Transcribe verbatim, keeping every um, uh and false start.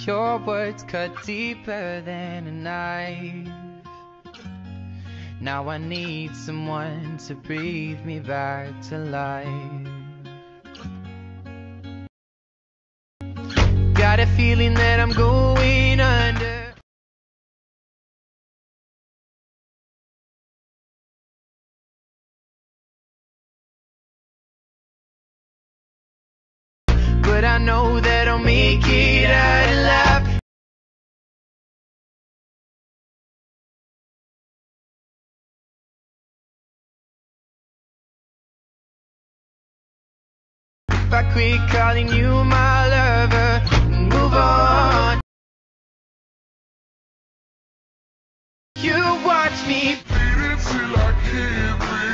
Your words cut deeper than a knife. Now I need someone to breathe me back to life. Got a feeling that I'm going under. But I know that I'll make it out alive. If I quit calling you my lover and move on, you watch me Beat it till I can't breathe.